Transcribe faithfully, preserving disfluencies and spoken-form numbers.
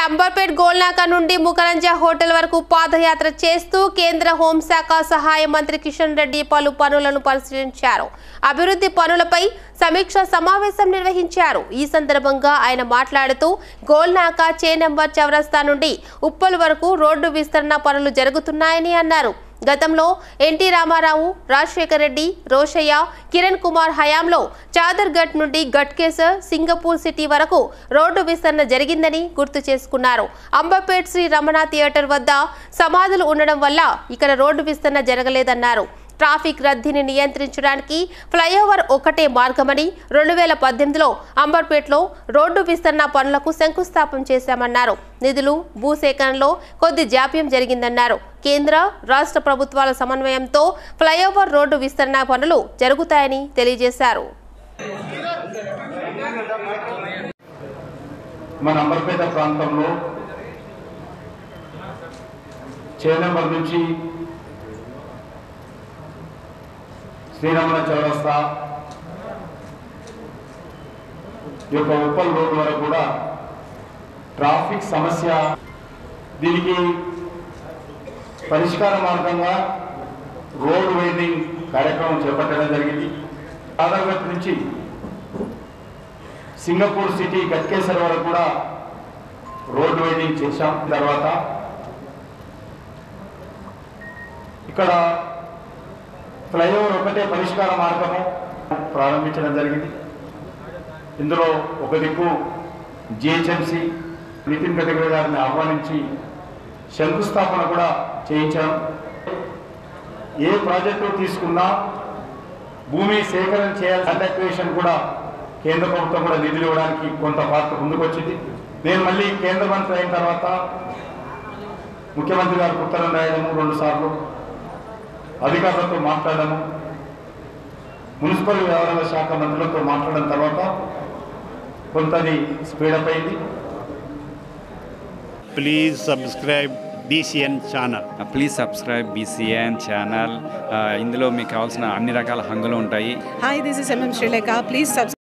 అంబర్పేట్ గోల్నాక నుండి ముకరంజ హోటల్ వరకు పాదయాత్ర చేస్తూ కేంద్ర హోంశాఖ సహాయ మంత్రి కిషన్ రెడ్డి పలు పనులను పరిశీలించారు. అభివృద్ధి పనులపై సమీక్ష సమావేశం నిర్వహించారు. ఈ సందర్భంగా ఆయన మాట్లాడుతూ గోల్నాక చేనంబర్ చౌరస్తా నుండి ఉప్పల్ వరకు రోడ్డు విస్తరణ పనులు జరుగుతున్నాయని అన్నారు. గతంలో ఎన్టీ రామారావు, రాజశేఖర్ రెడ్డి, రోషయ్య, కిరణ్ కుమార్ హయాంలో చాదర్ఘట్ నుండి గట్కేసర్, సింగపూర్ సిటీ వరకు రోడ్డు విస్తరణ జరిగిందని గుర్తు చేసుకున్నారు. అంబర్పేట్ శ్రీ రమణ థియేటర్ వద్ద సమాధులు ఉండడం వల్ల ఇక్కడ రోడ్డు విస్తరణ జరగలేదన్నారు. ట్రాఫిక్ రద్దీని నియంత్రించడానికి ఫ్లైఓవర్ ఒకటే మార్గమని రెండు వేల పద్దెనిమిదిలో అంబర్పేట్లో రోడ్డు విస్తరణ పనులకు శంకుస్థాపన చేశామన్నారు. నిధులు, భూసేకరణలో కొద్ది జాప్యం జరిగిందన్నారు. కేంద్ర, రాష్ట్ర ప్రభుత్వాల సమన్వయంతో ఫ్లైఓవర్ రోడ్డు విస్తరణ పనులు జరుగుతాయని తెలియజేశారు. మన అంబర్పేట ప్రాంతంలో చేనంబర్ నుంచి శ్రీరమణ చౌరస్తా యొక్క ఉప్పల్ రోడ్డు వరకు కూడా ట్రాఫిక్ సమస్య, దీనికి పరిష్కార మార్గంగా రోడ్ వైండింగ్ కార్యక్రమం చేపట్టడం జరిగింది. చాదర్ఘట్ నుంచి సింగపూర్ సిటీ గట్కేసర్ వరకు కూడా రోడ్ వైండింగ్ చేశాం. తర్వాత ఇక్కడ ఫ్లైఓవర్ ఒకటే పరిష్కార మార్గము ప్రారంభించడం జరిగింది. ఇందులో ఒక దిక్కు జిహెచ్ఎంసి నితిన్ గడ్కరీ గారిని ఆహ్వానించి శంకుస్థాపన కూడా చేయించాం. ఏ ప్రాజెక్టు తీసుకున్నా భూమి సేకరణ చేయాల్సిన అడ్వకేషన్ కూడా కేంద్ర ప్రభుత్వం కూడా నిధులు ఇవ్వడానికి కొంత పాత్ర ముందుకొచ్చింది. నేను మళ్ళీ కేంద్ర మంత్రి అయిన తర్వాత ముఖ్యమంత్రి గారికి ఉత్తరం రాయడము, రెండు సార్లు అధికారులతో మాట్లాడము, మున్సిపల్ వ్యవహారాల శాఖ మంత్రులతో మాట్లాడిన తర్వాత కొంతది స్పీడప్ అయింది. Please subscribe BCN channel. Please subscribe BCN channel. ఇందులో మీకు కావాల్సిన అన్ని రకాల హంగులు ఉంటాయి. Hi, this is MM Sreelekha. Please subscribe